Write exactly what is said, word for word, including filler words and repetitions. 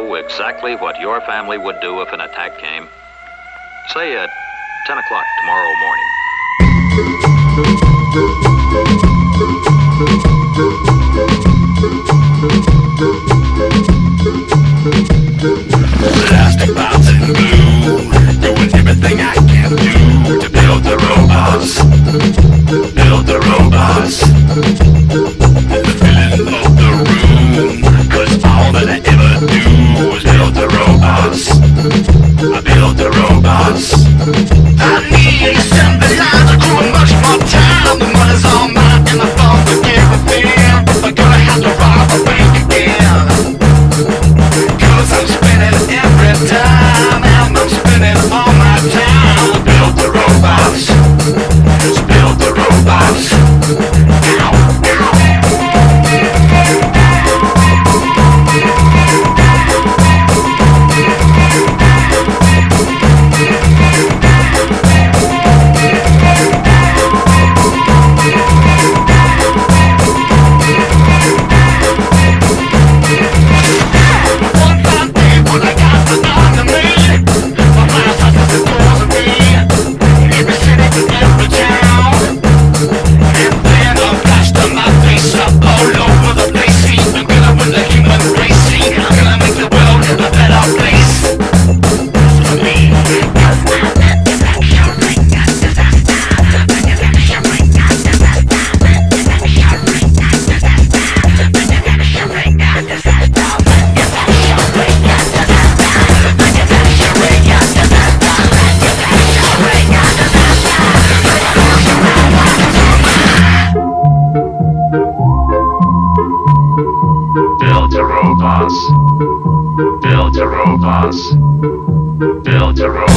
know exactly what your family would do if an attack came? Say at ten o'clock tomorrow morning. Plastic bombs and glue, doing everything I can do to build the robots, build the robots. The filling of the room, cause all that I ever do is build the robots, I build the robots. I need assembly lines, I'm doing much more time. The money's all mine and my thoughts will give a damn. I'm gonna have to rob a bank again, cause I'm spending every time, and I'm spending all my time to build the robots, to build the robots. Ow, ow. Build the robots, build the robots, build the robots.